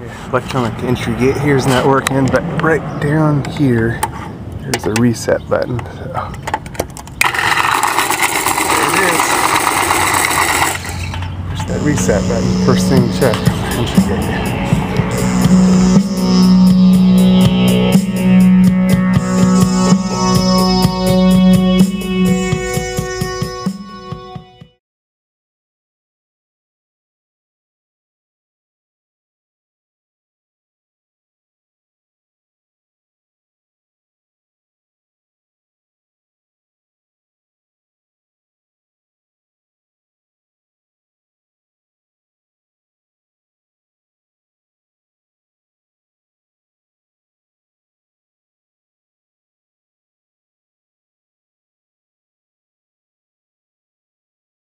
electronic entry gate here is not working, but right down here, there's a reset button. So there it is. There's that reset button. First thing check on the entry gate.